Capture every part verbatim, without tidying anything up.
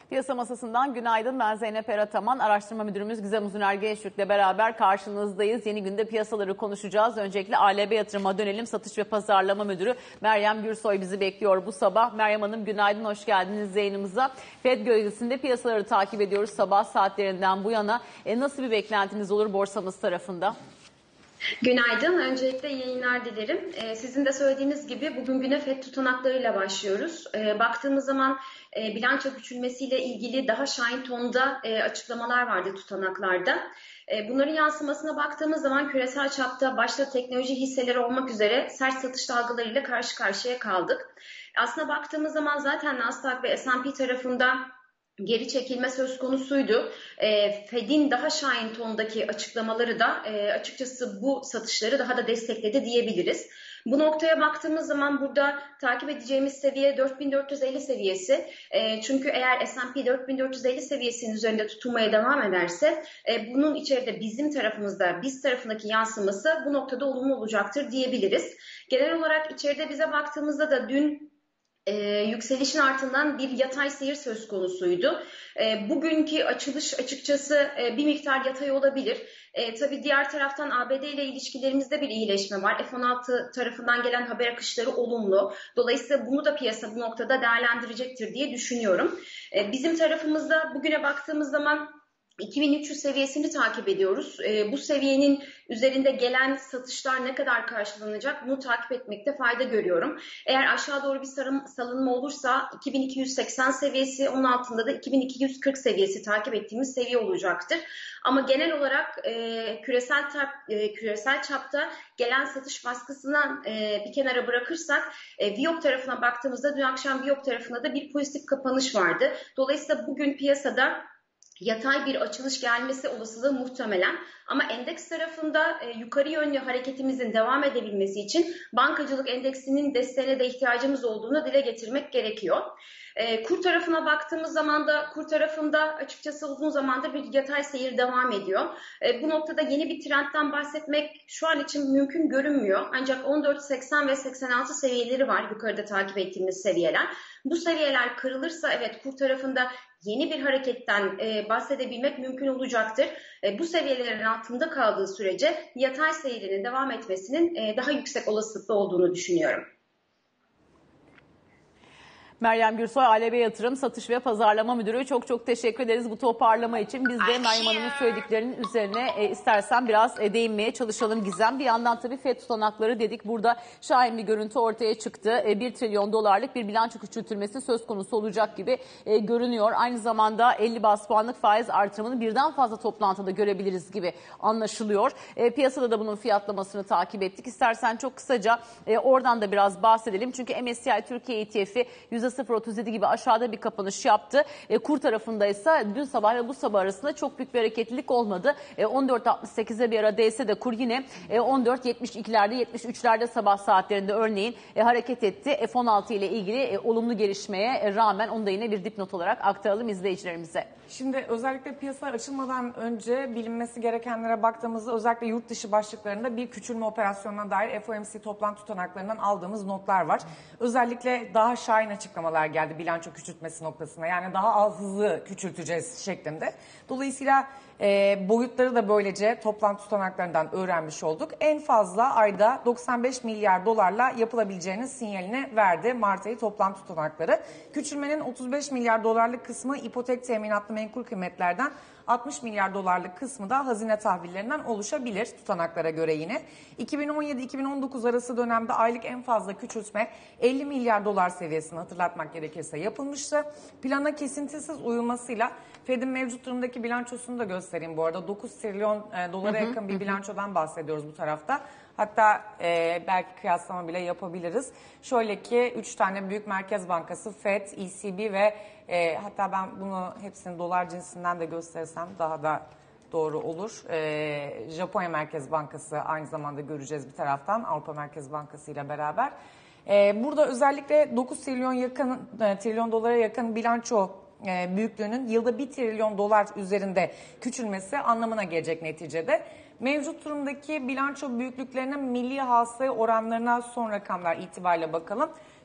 Piyasa masasından günaydın. Ben Zeynep Erataman. Araştırma müdürümüz Gizem Uzuner Gençtürk'le beraber karşınızdayız. Yeni günde piyasaları konuşacağız. Öncelikle A L B Yatırım'a dönelim. Satış ve Pazarlama Müdürü Meryem Gürsoy bizi bekliyor bu sabah. Meryem Hanım günaydın, hoş geldiniz yayınımıza. Fed gölgesinde piyasaları takip ediyoruz sabah saatlerinden bu yana. E, nasıl bir beklentiniz olur borsamız tarafında? Günaydın. Öncelikle yayınlar dilerim. Ee, sizin de söylediğiniz gibi bugün güne Fed tutanaklarıyla başlıyoruz. Ee, baktığımız zaman e, bilanço küçülmesiyle ilgili daha şahin tonda e, açıklamalar vardı tutanaklarda. E, bunların yansımasına baktığımız zaman küresel çapta başta teknoloji hisseleri olmak üzere sert satış dalgalarıyla karşı karşıya kaldık. Aslına baktığımız zaman zaten Nasdaq ve S and P tarafında geri çekilme söz konusuydu. E, Fed'in daha şahin tondaki açıklamaları da e, açıkçası bu satışları daha da destekledi diyebiliriz. Bu noktaya baktığımız zaman burada takip edeceğimiz seviye dört bin dört yüz elli seviyesi. E, çünkü eğer S and P dört bin dört yüz elli seviyesinin üzerinde tutunmaya devam ederse e, bunun içeride bizim tarafımızda, biz tarafındaki yansıması bu noktada olumlu olacaktır diyebiliriz. Genel olarak içeride bize baktığımızda da dün Ee, yükselişin ardından bir yatay seyir söz konusuydu. Ee, bugünkü açılış açıkçası e, bir miktar yatay olabilir. E, tabii diğer taraftan A B D ile ilişkilerimizde bir iyileşme var. F on altı tarafından gelen haber akışları olumlu. Dolayısıyla bunu da piyasa bu noktada değerlendirecektir diye düşünüyorum. E, bizim tarafımızda bugüne baktığımız zaman iki bin üç yüz seviyesini takip ediyoruz. E, bu seviyenin üzerinde gelen satışlar ne kadar karşılanacak bunu takip etmekte fayda görüyorum. Eğer aşağı doğru bir sarım, salınma olursa iki bin iki yüz seksen seviyesi, onun altında da iki bin iki yüz kırk seviyesi takip ettiğimiz seviye olacaktır. Ama genel olarak e, küresel, tap, e, küresel çapta gelen satış baskısından e, bir kenara bırakırsak e, Viyop tarafına baktığımızda dün akşam Viyop tarafında da bir pozitif kapanış vardı. Dolayısıyla bugün piyasada yatay bir açılış gelmesi olasılığı muhtemelen, ama endeks tarafında e, yukarı yönlü hareketimizin devam edebilmesi için bankacılık endeksinin desteğine de ihtiyacımız olduğunu dile getirmek gerekiyor. E, kur tarafına baktığımız zaman da kur tarafında açıkçası uzun zamandır bir yatay seyir devam ediyor. E, bu noktada yeni bir trendten bahsetmek şu an için mümkün görünmüyor. Ancak on dört seksen ve seksen altı seviyeleri var yukarıda takip ettiğimiz seviyeler. Bu seviyeler kırılırsa evet kur tarafında yeni bir hareketten e, bahsedebilmek mümkün olacaktır. E, bu seviyelerin altında kaldığı sürece yatay seyrinin devam etmesinin e, daha yüksek olasılıklı olduğunu düşünüyorum. Meryem Gürsoy, A L B Yatırım Satış ve Pazarlama Müdürü. Çok çok teşekkür ederiz bu toparlama için. Biz de Meryem Hanım'ın söylediklerinin üzerine e, istersen biraz e, değinmeye çalışalım Gizem. Bir yandan tabii Fed tutanakları dedik. Burada şahin bir görüntü ortaya çıktı. E, bir trilyon dolarlık bir bilanço küçültülmesi söz konusu olacak gibi e, görünüyor. Aynı zamanda elli baz puanlık faiz artırımını birden fazla toplantıda görebiliriz gibi anlaşılıyor. E, piyasada da bunun fiyatlamasını takip ettik. İstersen çok kısaca e, oradan da biraz bahsedelim. Çünkü M S C I Türkiye E T F'i yüzde sıfır virgül otuz yedi gibi aşağıda bir kapanış yaptı. E, kur tarafında ise dün sabah ile bu sabah arasında çok büyük bir hareketlilik olmadı. E, on dört altmış sekize bir ara değse de kur yine e, on dört yetmiş ikilerde yetmiş üçlerde sabah saatlerinde örneğin e, hareket etti. F on altı ile ilgili e, olumlu gelişmeye e, rağmen onu da yine bir dipnot olarak aktaralım izleyicilerimize. Şimdi özellikle piyasa açılmadan önce bilinmesi gerekenlere baktığımızda özellikle yurt dışı başlıklarında bir küçülme operasyonuna dair F O M C toplantı tutanaklarından aldığımız notlar var. Özellikle daha şahin açıklamalar geldi bilanço küçültmesi noktasına. Yani daha az hızlı küçülteceğiz şeklinde. Dolayısıyla e, boyutları da böylece toplantı tutanaklarından öğrenmiş olduk. En fazla ayda doksan beş milyar dolarla yapılabileceğinin sinyalini verdi Mart ayı toplantı tutanakları. Küçülmenin otuz beş milyar dolarlık kısmı ipotek teminatlı menkul kıymetlerden, altmış milyar dolarlık kısmı da hazine tahvillerinden oluşabilir tutanaklara göre yine. iki bin on yedi iki bin on dokuz arası dönemde aylık en fazla küçültme elli milyar dolar seviyesini hatırlatmak gerekirse yapılmıştı. Plana kesintisiz uyulmasıyla Fed'in mevcut durumdaki bilançosunu da göstereyim bu arada. dokuz trilyon dolara yakın bir bilançodan bahsediyoruz bu tarafta. Hatta e, belki kıyaslama bile yapabiliriz. Şöyle ki üç tane büyük merkez bankası Fed, E C B ve e, hatta ben bunu hepsini dolar cinsinden de gösterirsem daha da doğru olur. E, Japonya Merkez Bankası aynı zamanda göreceğiz bir taraftan Avrupa Merkez Bankası ile beraber. E, burada özellikle dokuz trilyon yakın e, trilyon dolara yakın bilanço e, büyüklüğünün yılda bir trilyon dolar üzerinde küçülmesi anlamına gelecek neticede. Mevcut durumdaki bilanço büyüklüklerinin milli hasılaya oranlarına son rakamlar itibariyle bakalım.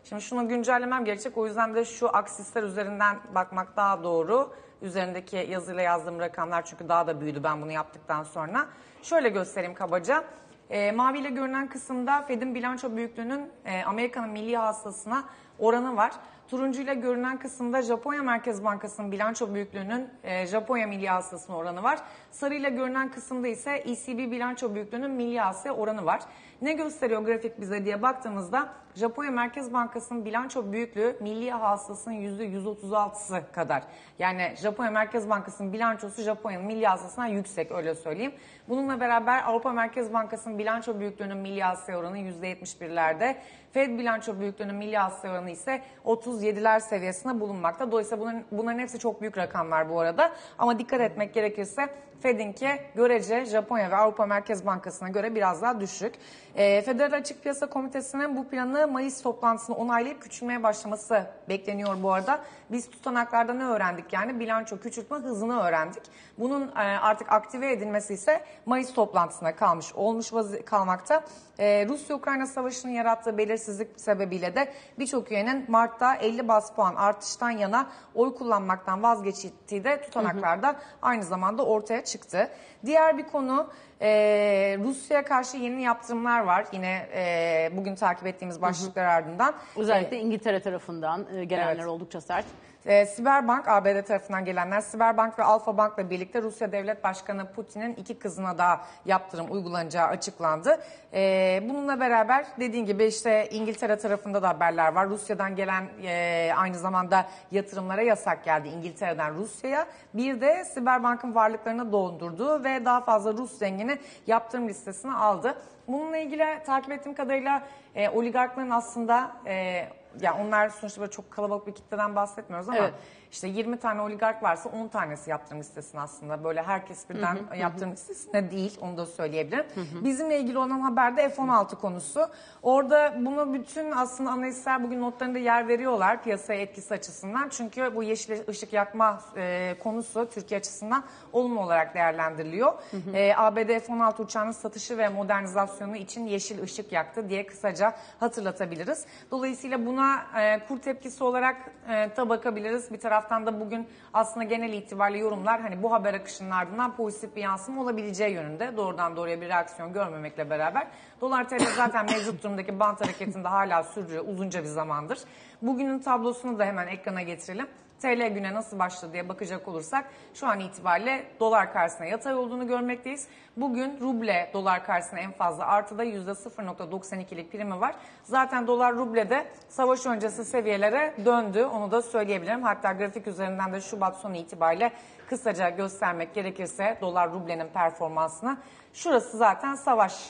Şimdi şunu güncellemem gerekecek. O yüzden de şu aksisler üzerinden bakmak daha doğru. Üzerindeki yazıyla yazdığım rakamlar çünkü daha da büyüdü ben bunu yaptıktan sonra. Şöyle göstereyim kabaca. E, maviyle görünen kısımda Fed'in bilanço büyüklüğünün e, Amerika'nın milli hasılasına oranı var. Turuncuyla görünen kısımda Japonya Merkez Bankası'nın bilanço büyüklüğünün e, Japonya milli hasılasına oranı var. Sarıyla görünen kısımda ise E C B bilanço büyüklüğünün milli hasılaya oranı var. Ne gösteriyor grafik bize diye baktığımızda Japonya Merkez Bankası'nın bilanço büyüklüğü milli hasılasının yüzde yüz otuz altısı kadar. Yani Japonya Merkez Bankası'nın bilançosu Japonya'nın milli hasılasından yüksek, öyle söyleyeyim. Bununla beraber Avrupa Merkez Bankası'nın bilanço büyüklüğünün milli hasılaya oranı yüzde yetmiş birlerde. Fed bilanço büyüklüğünün milli hasılaya oranı ise otuz yediler seviyesinde bulunmakta. Dolayısıyla bunların, bunların hepsi çok büyük rakamlar bu arada. Ama dikkat etmek gerekirse Fed'inki görece Japonya ve Avrupa Merkez Bankası'na göre biraz daha düşük. E, Federal Açık Piyasa Komitesi'nin bu planı Mayıs toplantısını onaylayıp küçülmeye başlaması bekleniyor bu arada. Biz tutanaklarda ne öğrendik? Yani bilanço küçültme hızını öğrendik. Bunun e, artık aktive edilmesi ise Mayıs toplantısına kalmış olmuş kalmakta. E, Rusya-Ukrayna Savaşı'nın yarattığı belirsizlik sebebiyle de birçok üyenin Mart'ta elli baz puan artıştan yana oy kullanmaktan vazgeçtiği de tutanaklarda hı hı. aynı zamanda ortaya çıktı. Diğer bir konu e, Rusya'ya karşı yeni yaptırımlar var. Yine e, bugün takip ettiğimiz başlıklar hı hı. ardından. Özellikle İngiltere tarafından e, gelenler evet. oldukça sert. E, Siberbank, A B D tarafından gelenler, Siberbank ve Alfa Bank'la birlikte Rusya Devlet Başkanı Putin'in iki kızına da yaptırım uygulanacağı açıklandı. E, bununla beraber dediğin gibi işte İngiltere tarafında da haberler var. Rusya'dan gelen e, aynı zamanda yatırımlara yasak geldi İngiltere'den Rusya'ya. Bir de Siberbank'ın varlıklarını dondurduğu ve daha fazla Rus zengini yaptırım listesine aldı. Bununla ilgili takip ettiğim kadarıyla e, oligarkların aslında... E, Yani onlar sonuçta böyle çok kalabalık bir kitleden bahsetmiyoruz ama evet. işte yirmi tane oligark varsa on tanesi yaptırım listesine aslında. Böyle herkes birden hı hı, yaptırım hı. listesine değil, onu da söyleyebilirim. Hı hı. Bizimle ilgili olan haberde F on altı konusu. Orada bunu bütün aslında analistler bugün notlarında yer veriyorlar piyasaya etkisi açısından. Çünkü bu yeşil ışık yakma e, konusu Türkiye açısından olumlu olarak değerlendiriliyor. Hı hı. E, A B D F on altı uçağının satışı ve modernizasyonu için yeşil ışık yaktı diye kısaca hatırlatabiliriz. Dolayısıyla buna e, kur tepkisi olarak e, da bakabiliriz. Bir taraftan da bugün aslında genel itibariyle yorumlar hani bu haber akışının ardından pozitif bir yansıma olabileceği yönünde. Doğrudan doğruya bir reaksiyon görmemekle beraber. Dolar T L zaten mevcut durumdaki bant hareketinde hala sürüyor uzunca bir zamandır. Bugünün tablosunu da hemen ekrana getirelim. T L güne nasıl başladı diye bakacak olursak şu an itibariyle dolar karşısına yatay olduğunu görmekteyiz. Bugün ruble dolar karşısına en fazla artıda yüzde sıfır nokta doksan ikilik primi var. Zaten dolar ruble de savaş öncesi seviyelere döndü, onu da söyleyebilirim. Hatta grafik üzerinden de Şubat sonu itibariyle kısaca göstermek gerekirse dolar rublenin performansını. Şurası zaten savaş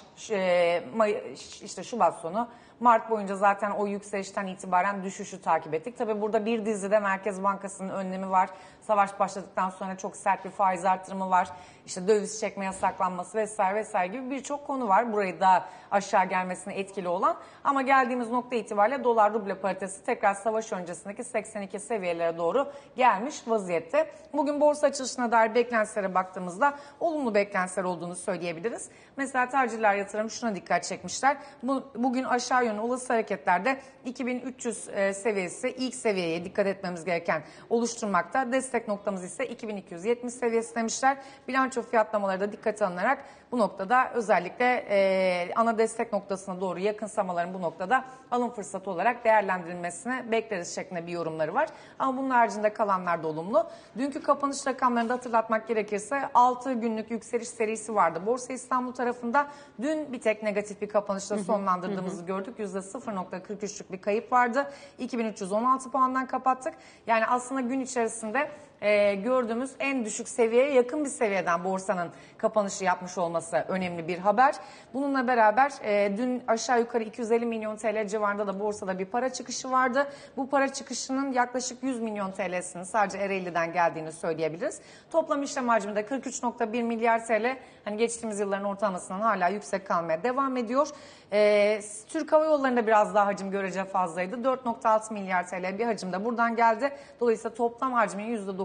işte Şubat sonu. Mart boyunca zaten o yükselişten itibaren düşüşü takip ettik. Tabii burada bir dizide Merkez Bankası'nın önlemi var. Savaş başladıktan sonra çok sert bir faiz artırımı var. İşte döviz çekme yasaklanması vesaire vesaire gibi birçok konu var. Burayı daha aşağı gelmesine etkili olan. Ama geldiğimiz nokta itibariyle dolar ruble paritesi tekrar savaş öncesindeki seksen iki seviyelere doğru gelmiş vaziyette. Bugün borsa açılışına dair beklentilere baktığımızda olumlu beklentiler olduğunu söyleyebiliriz. Mesela tercihler yatırım şuna dikkat çekmişler. Bu, bugün aşağı yönlü olası hareketlerde iki bin üç yüz e, seviyesi ilk seviyeye dikkat etmemiz gereken oluşturmakta. Destek noktamız ise iki bin iki yüz yetmiş seviyesi demişler. Bilanço fiyatlamaları da dikkate alınarak bu noktada özellikle e, ana destek noktasına doğru yakınsamaların bu noktada alım fırsatı olarak değerlendirilmesine bekleriz şeklinde bir yorumları var. Ama bunun haricinde kalanlar da olumlu. Dünkü kapanış rakamlarını da hatırlatmak gerekirse altı günlük yükseliş serisi vardı. Borsa İstanbul tarafında dün bir tek negatif bir kapanışla sonlandırdığımızı hı hı. gördük. yüzde sıfır nokta kırk üçlük bir kayıp vardı. iki bin üç yüz on altı puandan kapattık. Yani aslında gün içerisinde e, gördüğümüz en düşük seviyeye yakın bir seviyeden borsanın kapanışı yapmış olması önemli bir haber. Bununla beraber e, dün aşağı yukarı iki yüz elli milyon T L civarında da borsada bir para çıkışı vardı. Bu para çıkışının yaklaşık yüz milyon T L'sinin sadece Ereğli'den geldiğini söyleyebiliriz. Toplam işlem hacmi de kırk üç nokta bir milyar T L. Hani geçtiğimiz yılların ortalamasından hala yüksek kalmaya devam ediyor. Ee, Türk Hava Yolları'nda biraz daha hacim görece fazlaydı. dört nokta altı milyar T L bir hacim de buradan geldi. Dolayısıyla toplam hacmin yüzde dokuz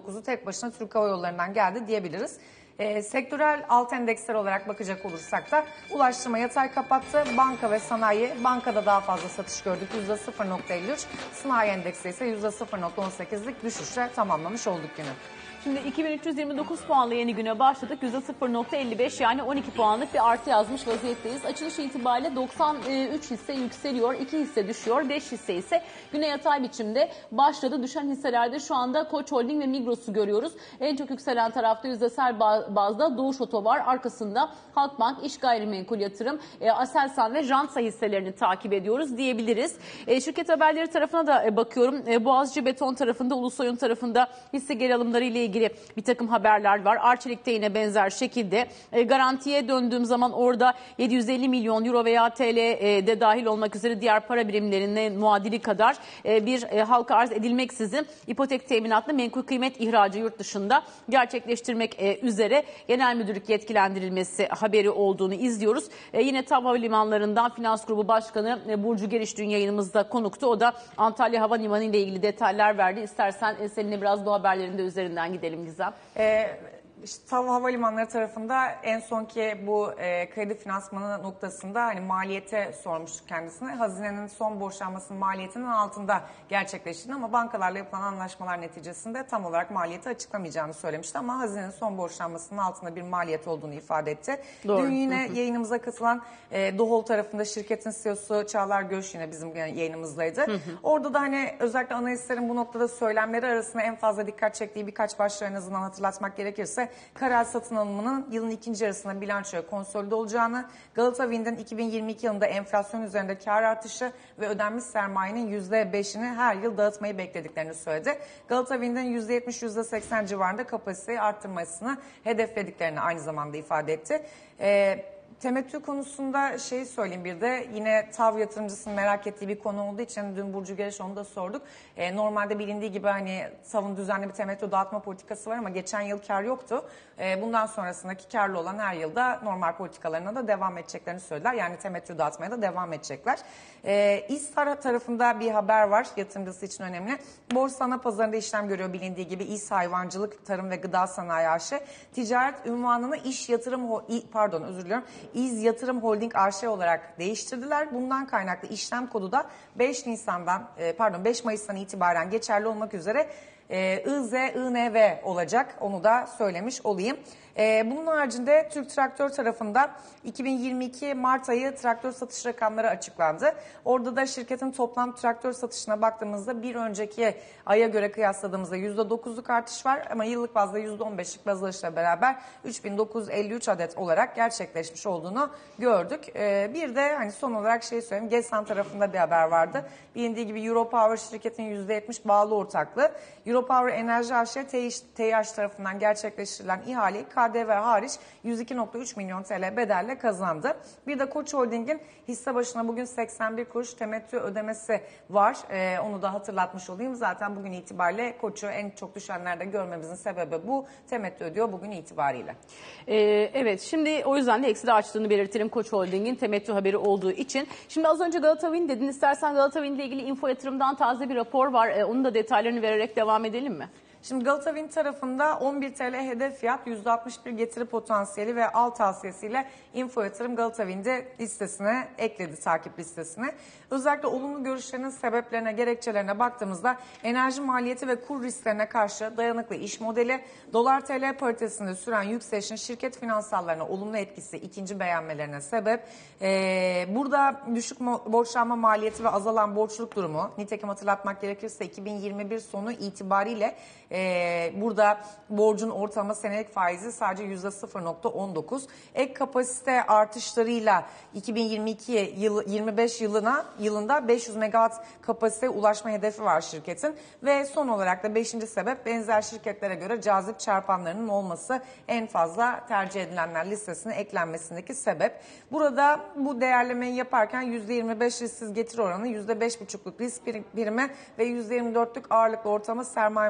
dokuzu tek başına Türk Hava Yolları'ndan geldi diyebiliriz. E, sektörel alt endeksler olarak bakacak olursak da ulaştırma yatay kapattı. Banka ve sanayi, bankada daha fazla satış gördük yüzde sıfır virgül elli üç. Sanayi endeksi ise yüzde sıfır virgül on sekizlik düşüşle tamamlamış olduk günü. Şimdi iki bin üç yüz yirmi dokuz puanla yeni güne başladık. yüzde sıfır virgül elli beş yani on iki puanlık bir artı yazmış vaziyetteyiz. Açılış itibariyle doksan üç hisse yükseliyor, iki hisse düşüyor, beş hisse ise güne yatay biçimde başladı. Düşen hisselerde şu anda Koç Holding ve Migros'u görüyoruz. En çok yükselen tarafta yüzdesel bazda Doğuş Oto var. Arkasında Halkbank, İş Gayrimenkul Yatırım, Aselsan ve Jansa hisselerini takip ediyoruz diyebiliriz. Şirket haberleri tarafına da bakıyorum. Boğaziçi Beton tarafında, Ulusoy'un tarafında hisse geri alımları ile ilgili bir takım haberler var. Arçelik'te yine benzer şekilde. E, garantiye döndüğüm zaman orada yedi yüz elli milyon euro veya T L'de e, dahil olmak üzere diğer para birimlerine muadili kadar e, bir e, halka arz edilmeksizin ipotek teminatlı menkul kıymet ihracı yurt dışında gerçekleştirmek e, üzere genel müdürlük yetkilendirilmesi haberi olduğunu izliyoruz. E, yine TAV Havalimanlarından Finans Grubu Başkanı e, Burcu Geriş dün yayınımızda konuktu. O da Antalya Havalimanı ile ilgili detaylar verdi. İstersen e, seninle biraz bu haberlerin de üzerinden gidelim Gizem. Ee, işte TAV Havalimanları tarafında en sonki bu e, kredi finansmanı noktasında hani maliyete sormuştuk kendisine. Hazinenin son borçlanmasının maliyetinin altında gerçekleştiğini ama bankalarla yapılan anlaşmalar neticesinde tam olarak maliyeti açıklamayacağını söylemişti. Ama hazinenin son borçlanmasının altında bir maliyet olduğunu ifade etti. Doğru. Dün yine yayınımıza katılan e, Dohol tarafında şirketin C E O'su Çağlar Göç yine bizim yayınımızdaydı. Hı hı. Orada da hani özellikle analistlerin bu noktada söylemleri arasında en fazla dikkat çektiği birkaç başlığı en azından hatırlatmak gerekirse Karel satın alımının yılın ikinci yarısında bilançoya konsolide olacağını, Galata Wind'in iki bin yirmi iki yılında enflasyon üzerinde kar artışı ve ödenmiş sermayenin yüzde beşini her yıl dağıtmayı beklediklerini söyledi. Galata Wind'in yüzde yetmiş yüzde seksen civarında kapasiteyi arttırmasını hedeflediklerini aynı zamanda ifade etti. Ee, Temettü konusunda şey söyleyeyim, bir de yine TAV yatırımcısının merak ettiği bir konu olduğu için dün Burcu Geriş onu da sorduk. Ee, normalde bilindiği gibi hani TAV'ın düzenli bir temettü dağıtma politikası var ama geçen yıl kar yoktu. Ee, bundan sonrasındaki karlı olan her yılda normal politikalarına da devam edeceklerini söylediler. Yani temettü dağıtmaya da devam edecekler. Ee, İSHA tarafında bir haber var, yatırımcısı için önemli. Borsa ana pazarında işlem görüyor bilindiği gibi İS Hayvancılık, Tarım ve Gıda Sanayi A Ş. Ticaret ünvanını iş yatırım pardon özür diliyorum. İz Yatırım Holding A Ş olarak değiştirdiler. Bundan kaynaklı işlem kodu da beş Nisan'dan pardon beş Mayıs'tan itibaren geçerli olmak üzere İ Z İ N V olacak. Onu da söylemiş olayım. Bunun haricinde Türk Traktör tarafında iki bin yirmi iki Mart ayı traktör satış rakamları açıklandı. Orada da şirketin toplam traktör satışına baktığımızda bir önceki aya göre kıyasladığımızda yüzde dokuzluk artış var ama yıllık bazda yüzde on beşlik baz alışla beraber üç bin dokuz yüz elli üç adet olarak gerçekleşmiş olduğunu gördük. Bir de hani son olarak şey söyleyeyim, Gesan tarafında bir haber vardı. Bilindiği gibi Europower şirketin yüzde yetmiş bağlı ortaklığı. Europower Enerji A Ş T İ H tarafından gerçekleştirilen ihaleyi K D V hariç yüz iki virgül üç milyon T L bedelle kazandı. Bir de Koç Holding'in hisse başına bugün seksen bir kuruş temettü ödemesi var. Ee, onu da hatırlatmış olayım. Zaten bugün itibariyle Koç'u en çok düşenlerde görmemizin sebebi bu. Temettü ödüyor bugün itibariyle. Ee, evet, şimdi o yüzden de ekside açtığını belirtelim Koç Holding'in temettü haberi olduğu için. Şimdi az önce Galata Wind dedin. İstersen Galata Wind ile ilgili Info Yatırım'dan taze bir rapor var. Ee, onun da detaylarını vererek devam edelim mi? Şimdi Galata Wind tarafında on bir T L hedef fiyat, yüzde altmış bir getiri potansiyeli ve al tavsiyesiyle Info Yatırım Galata Wind'i listesine ekledi, takip listesine. Özellikle olumlu görüşlerinin sebeplerine, gerekçelerine baktığımızda enerji maliyeti ve kur risklerine karşı dayanıklı iş modeli, dolar T L paritesinde süren yükselişin şirket finansallarına olumlu etkisi ikinci beğenmelerine sebep. Ee, burada düşük borçlanma maliyeti ve azalan borçluluk durumu, nitekim hatırlatmak gerekirse iki bin yirmi bir sonu itibariyle Ee, burada borcun ortalama senelik faizi sadece yüzde sıfır virgül on dokuz. Ek kapasite artışlarıyla iki bin yirmi iki yıl, yirmi beş yılına yılında beş yüz megawatt kapasite ulaşma hedefi var şirketin. Ve son olarak da beşinci sebep, benzer şirketlere göre cazip çarpanlarının olması en fazla tercih edilenler listesine eklenmesindeki sebep. Burada bu değerlemeyi yaparken yüzde yirmi beş risksiz getiri oranı, yüzde beş virgül beşlik risk birimi ve yüzde yirmi dörtlük ağırlıklı ortalama sermaye maliyeti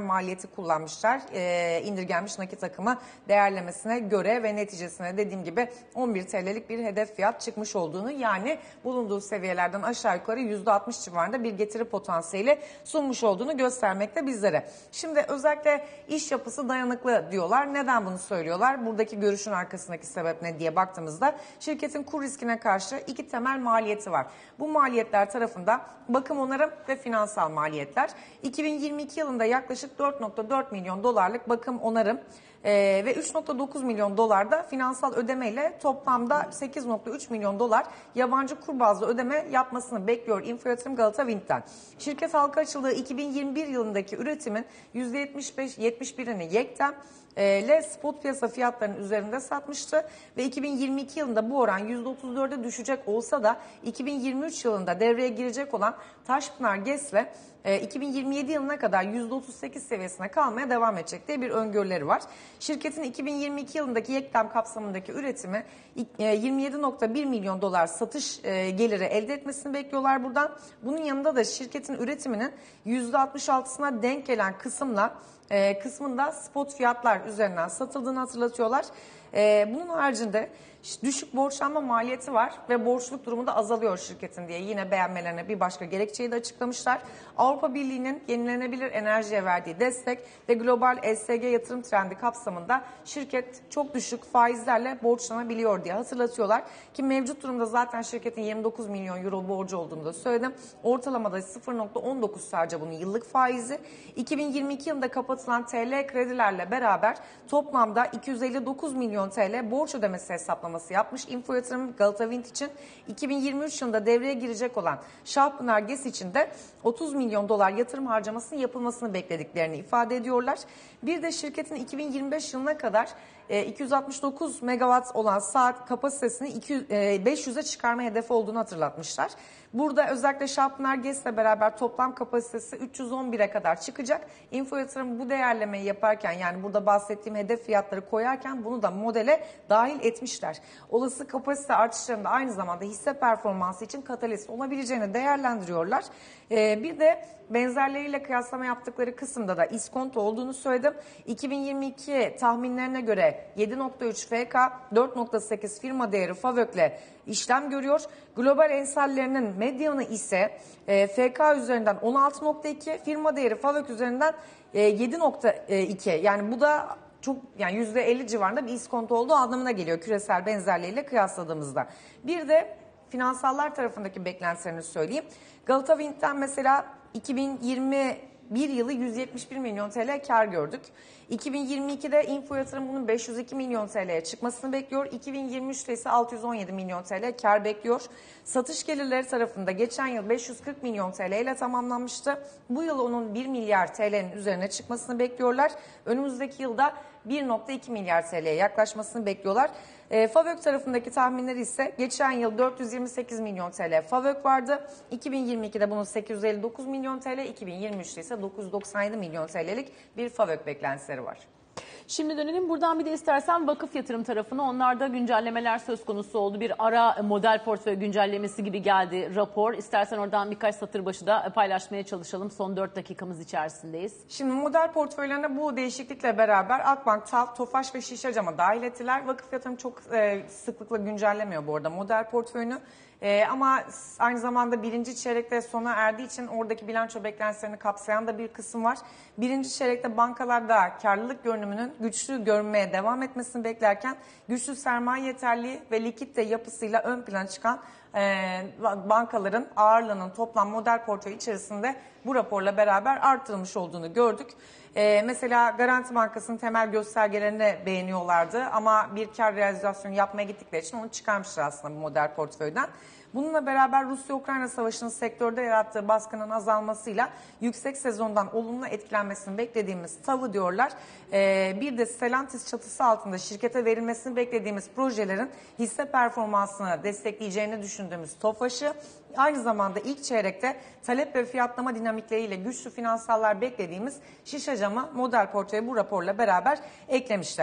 kullanmışlar. E, indirgenmiş nakit akımı değerlemesine göre ve neticesine dediğim gibi on bir T L'lik bir hedef fiyat çıkmış olduğunu, yani bulunduğu seviyelerden aşağı yukarı yüzde altmış civarında bir getiri potansiyeli sunmuş olduğunu göstermekte bizlere. Şimdi özellikle iş yapısı dayanıklı diyorlar. Neden bunu söylüyorlar? Buradaki görüşün arkasındaki sebep ne diye baktığımızda şirketin kur riskine karşı iki temel maliyeti var. Bu maliyetler tarafında bakım onarım ve finansal maliyetler. iki bin yirmi iki yılında yaklaşık dört nokta dört milyon dolarlık bakım onarım Ee, ve üç nokta dokuz milyon dolar da finansal ödemeyle toplamda sekiz nokta üç milyon dolar yabancı kur bazlı ödeme yapmasını bekliyor Info Yatırım Galata Wind'den. Şirket halka açıldığı iki bin yirmi bir yılındaki üretimin yüzde yetmiş beş yetmiş birini yekten ile spot piyasa fiyatlarının üzerinde satmıştı ve iki bin yirmi iki yılında bu oran yüzde otuz dörde düşecek olsa da iki bin yirmi üç yılında devreye girecek olan Taşpınar GES'le iki bin yirmi yedi yılına kadar yüzde otuz sekiz seviyesine kalmaya devam edecek diye bir öngörüleri var. Şirketin iki bin yirmi iki yılındaki yektem kapsamındaki üretimi yirmi yedi nokta bir milyon dolar satış geliri elde etmesini bekliyorlar buradan. Bunun yanında da şirketin üretiminin yüzde altmış altısına denk gelen kısımla e, kısmında spot fiyatlar üzerinden satıldığını hatırlatıyorlar. E, bunun haricinde düşük borçlanma maliyeti var ve borçluluk durumu da azalıyor şirketin diye yine beğenmelerine bir başka gerekçeyi de açıklamışlar. Avrupa Birliği'nin yenilenebilir enerjiye verdiği destek ve global E S G yatırım trendi kapsamında şirket çok düşük faizlerle borçlanabiliyor diye hatırlatıyorlar. Ki mevcut durumda zaten şirketin yirmi dokuz milyon euro borcu olduğunu da söyledim. Ortalamada sıfır nokta on dokuz sadece bunun yıllık faizi. iki bin yirmi iki yılında kapatılan T L kredilerle beraber toplamda iki yüz elli dokuz milyon T L borç ödemesi hesaplaması yapmış Info Yatırım Galata Wind için. iki bin yirmi üç yılında devreye girecek olan Şahpınar GES için de otuz milyon dolar yatırım harcamasının yapılmasını beklediklerini ifade ediyorlar. Bir de şirketin iki bin yirmi beş yılına kadar iki yüz altmış dokuz megawatt olan saat kapasitesini beş yüze çıkarma hedefi olduğunu hatırlatmışlar. Burada özellikle Şahpınar GES'le beraber toplam kapasitesi üç yüz on bire kadar çıkacak. Info Yatırım bu değerlemeyi yaparken, yani burada bahsettiğim hedef fiyatları koyarken bunu da modele dahil etmişler. Olası kapasite artışlarında aynı zamanda hisse performansı için katalist olabileceğini değerlendiriyorlar. Ee, bir de benzerleriyle kıyaslama yaptıkları kısımda da iskonto olduğunu söyledim. iki bin yirmi iki tahminlerine göre yedi nokta üç F K, dört nokta sekiz firma değeri FAVÖK'le işlem görüyor. Global emsallerinin medyanı ise e, F K üzerinden on altı nokta iki, firma değeri FAVÖK üzerinden e, yedi nokta iki. Yani bu da çok, yani yüzde elli civarında bir iskonto olduğu anlamına geliyor küresel benzerleriyle kıyasladığımızda. Bir de finansallar tarafındaki beklentilerini söyleyeyim. Galata Wind'den mesela iki bin yirmi bir yılı yüz yetmiş bir milyon T L kar gördük. iki bin yirmi ikide Info Yatırım bunun beş yüz iki milyon T L'ye çıkmasını bekliyor. iki bin yirmi üçte ise altı yüz on yedi milyon T L kar bekliyor. Satış gelirleri tarafında geçen yıl beş yüz kırk milyon T L ile tamamlanmıştı. Bu yıl onun bir milyar T L'nin üzerine çıkmasını bekliyorlar. Önümüzdeki yılda bir nokta iki milyar T L'ye yaklaşmasını bekliyorlar. E, FAVÖK tarafındaki tahminleri ise geçen yıl dört yüz yirmi sekiz milyon T L FAVÖK vardı. iki bin yirmi ikide bunun sekiz yüz elli dokuz milyon T L, iki bin yirmi üçte ise dokuz yüz doksan yedi milyon T L'lik bir FAVÖK beklentileri var. Şimdi dönelim buradan bir de istersen vakıf yatırım tarafına. Onlarda güncellemeler söz konusu oldu. Bir ara model portföy güncellemesi gibi geldi rapor. İstersen oradan birkaç satır başı da paylaşmaya çalışalım. Son dört dakikamız içerisindeyiz. Şimdi model portföylerine bu değişiklikle beraber Akbank, TAV, Tofaş ve Şişecam'a dahil ettiler. Vakıf yatırım çok e, sıklıkla güncellemiyor bu arada model portföyünü. Ee, ama aynı zamanda birinci çeyrekte sona erdiği için oradaki bilanço beklentilerini kapsayan da bir kısım var. Birinci çeyrekte bankalarda karlılık görünümünün güçlü görünmeye devam etmesini beklerken güçlü sermaye yeterliği ve likitte yapısıyla ön plana çıkan e, bankaların ağırlığının toplam model portföy içerisinde bu raporla beraber artırılmış olduğunu gördük. Ee, mesela Garanti Bankası'nın temel göstergelerini beğeniyorlardı ama bir kar realizasyonu yapmaya gittikleri için onu çıkarmışlar aslında bu model portföyden. Bununla beraber Rusya-Ukrayna Savaşı'nın sektörde yarattığı baskının azalmasıyla yüksek sezondan olumlu etkilenmesini beklediğimiz TAV'ı diyorlar. Ee, bir de Stellantis çatısı altında şirkete verilmesini beklediğimiz projelerin hisse performansını destekleyeceğini düşündüğümüz TOFAŞ'ı, aynı zamanda ilk çeyrekte talep ve fiyatlama dinamikleriyle güçlü finansallar beklediğimiz Şişecam'a model portföyü bu raporla beraber eklemişler.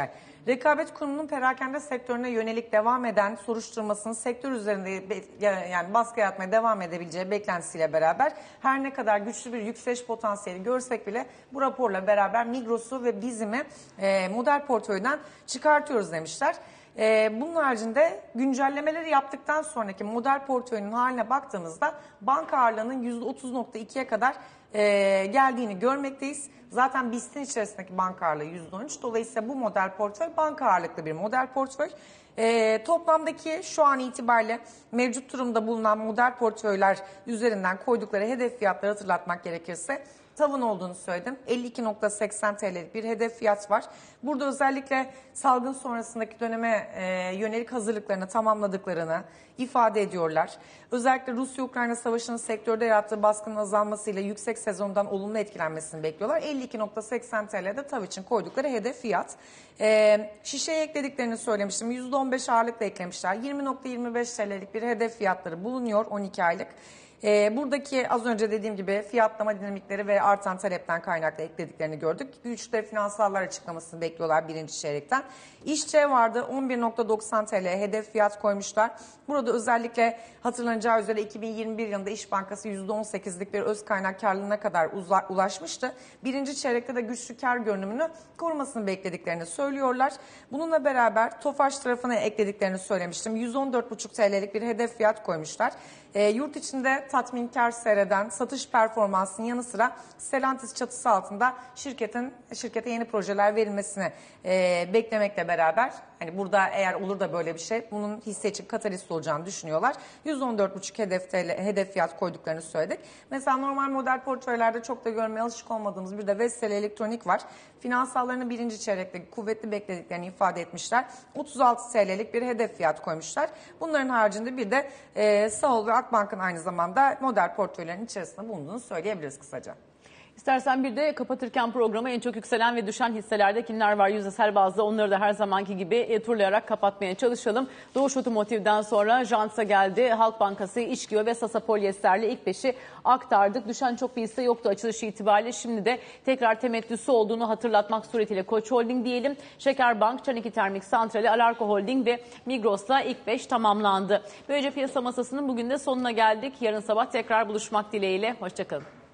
Rekabet Kurumu'nun perakende sektörüne yönelik devam eden soruşturmasının sektör üzerinde yani baskı yaratmaya devam edebileceği beklentisiyle beraber her ne kadar güçlü bir yükseliş potansiyeli görsek bile bu raporla beraber Migros'u ve Bizim'i e, model portföyden çıkartıyoruz demişler. Ee, bunun haricinde güncellemeleri yaptıktan sonraki model portföyünün haline baktığımızda banka ağırlığının yüzde otuz nokta ikiye kadar e, geldiğini görmekteyiz. Zaten BIST'in içerisindeki banka ağırlığı yüzde on üç. Dolayısıyla bu model portföy banka ağırlıklı bir model portföy. E, toplamdaki şu an itibariyle mevcut durumda bulunan model portföyler üzerinden koydukları hedef fiyatları hatırlatmak gerekirse tavın olduğunu söyledim. elli iki nokta seksen T L'lik bir hedef fiyat var. Burada özellikle salgın sonrasındaki döneme e, yönelik hazırlıklarını tamamladıklarını ifade ediyorlar. Özellikle Rusya-Ukrayna savaşının sektörde yarattığı baskının azalmasıyla yüksek sezondan olumlu etkilenmesini bekliyorlar. elli iki nokta seksen T L'de tav için koydukları hedef fiyat. E, şişeye eklediklerini söylemiştim. yüzde on beş ağırlıkla eklemişler. yirmi nokta yirmi beş T L'lik bir hedef fiyatları bulunuyor on iki aylık. Ee, buradaki az önce dediğim gibi fiyatlama dinamikleri ve artan talepten kaynaklı eklediklerini gördük. Güçlü finansallar açıklamasını bekliyorlar birinci çeyrekten. İşçe vardı on bir nokta doksan T L hedef fiyat koymuşlar. Burada özellikle hatırlanacağı üzere iki bin yirmi bir yılında İş Bankası yüzde on sekizlik bir öz kaynak karlılığına kadar ulaşmıştı. Birinci çeyrekte de güçlü kar görünümünü korumasını beklediklerini söylüyorlar. Bununla beraber Tofaş tarafına eklediklerini söylemiştim. yüz on dört buçuk T L'lik bir hedef fiyat koymuşlar. E, yurt içinde tatminkar seyreden satış performansının yanı sıra Stellantis çatısı altında şirketin şirkete yeni projeler verilmesini e, beklemekle beraber hani burada eğer olur da böyle bir şey bunun hisse için katalist olacağını düşünüyorlar. yüz on dört buçuk hedef, hedef fiyat koyduklarını söyledik. Mesela normal model portföylerde çok da görmeye alışık olmadığımız bir de Vestel Elektronik var. Finansallarını birinci çeyrekte kuvvetli beklediklerini ifade etmişler. otuz altı T L'lik bir hedef fiyat koymuşlar. Bunların haricinde bir de e, Sahol ve Akbank'ın aynı zamanda model portföylerinin içerisinde bulunduğunu söyleyebiliriz kısaca. İstersen bir de kapatırken programı en çok yükselen ve düşen hisselerde kimler var yüzdesel bazda onları da her zamanki gibi e, turlayarak kapatmaya çalışalım. Doğuş Otomotiv'den sonra Jants'a geldi. Halk Bankası, İşgio ve Sasa Polyester'le ilk beşi aktardık. Düşen çok bir hisse yoktu açılışı itibariyle. Şimdi de tekrar temettüsü olduğunu hatırlatmak suretiyle Koç Holding diyelim. Şekerbank, Çaniki Termik Santrali, Alarko Holding ve Migros'la ilk beş tamamlandı. Böylece piyasa masasının bugün de sonuna geldik. Yarın sabah tekrar buluşmak dileğiyle. Hoşçakalın.